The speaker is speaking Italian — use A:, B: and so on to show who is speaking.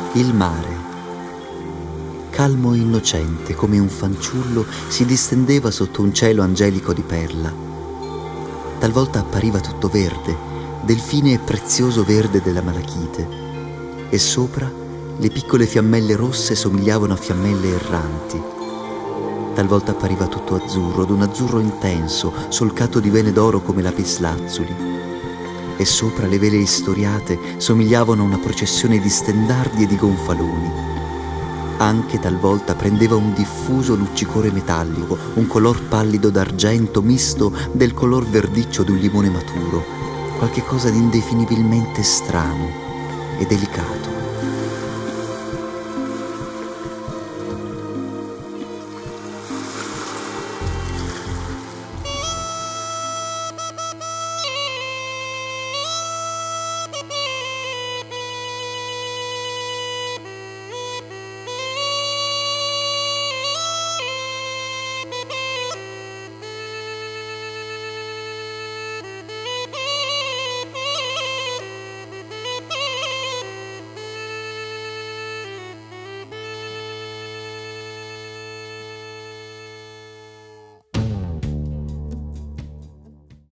A: Il mare, calmo e innocente come un fanciullo, si distendeva sotto un cielo angelico di perla. Talvolta appariva tutto verde, del fine e prezioso verde della malachite, e sopra le piccole fiammelle rosse somigliavano a fiammelle erranti. Talvolta appariva tutto azzurro, d'un azzurro intenso, solcato di vene d'oro come lapislazzuli, e sopra le vele istoriate somigliavano a una processione di stendardi e di gonfaloni. Anche talvolta prendeva un diffuso luccicore metallico, un color pallido d'argento misto del color verdiccio di un limone maturo, qualche cosa di indefinibilmente strano e delicato.